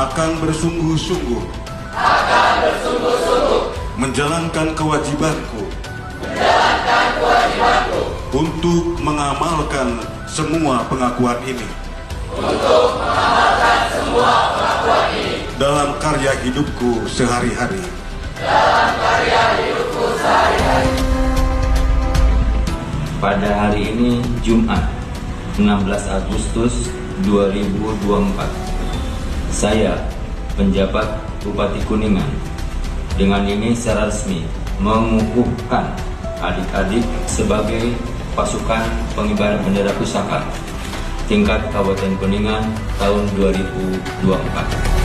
akan bersungguh-sungguh menjalankan kewajibanku untuk mengamalkan semua pengakuan ini dalam karya hidupku sehari-hari. Pada hari ini Jumat 16 Agustus 2024, saya penjabat Bupati Kuningan dengan ini secara resmi mengukuhkan adik-adik sebagai pasukan pengibar bendera pusaka tingkat Kabupaten Kuningan tahun 2024.